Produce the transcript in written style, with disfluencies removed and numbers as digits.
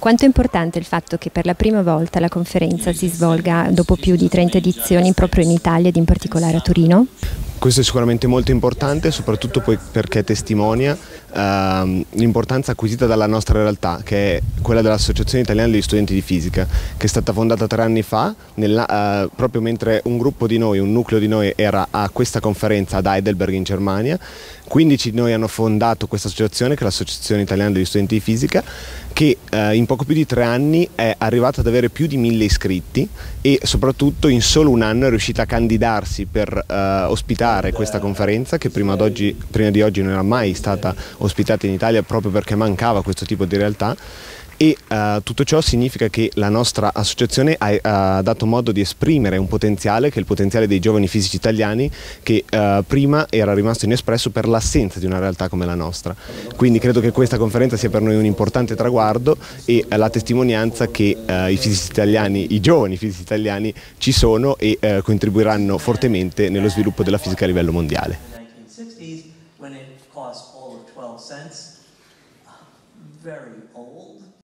Quanto è importante il fatto che per la prima volta la conferenza si svolga dopo più di 30 edizioni proprio in Italia ed in particolare a Torino? Questo è sicuramente molto importante, soprattutto poi perché testimonia l'importanza acquisita dalla nostra realtà, che è quella dell'Associazione Italiana degli Studenti di Fisica, che è stata fondata 3 anni fa, proprio mentre un gruppo di noi, un nucleo di noi era a questa conferenza ad Heidelberg in Germania. 15 di noi hanno fondato questa associazione, che è l'Associazione Italiana degli Studenti di Fisica, che in poco più di 3 anni è arrivata ad avere più di 1000 iscritti e soprattutto in solo un anno è riuscita a candidarsi per ospitare questa conferenza, che prima di oggi non era mai stata ospitata in Italia proprio perché mancava questo tipo di realtà. E tutto ciò significa che la nostra associazione ha dato modo di esprimere un potenziale, che è il potenziale dei giovani fisici italiani, che prima era rimasto inespresso per l'assenza di una realtà come la nostra. Quindi credo che questa conferenza sia per noi un importante traguardo e la testimonianza che i fisici italiani, i giovani fisici italiani ci sono e contribuiranno fortemente nello sviluppo della fisica a livello mondiale. When it cost all of 12 cents, very old.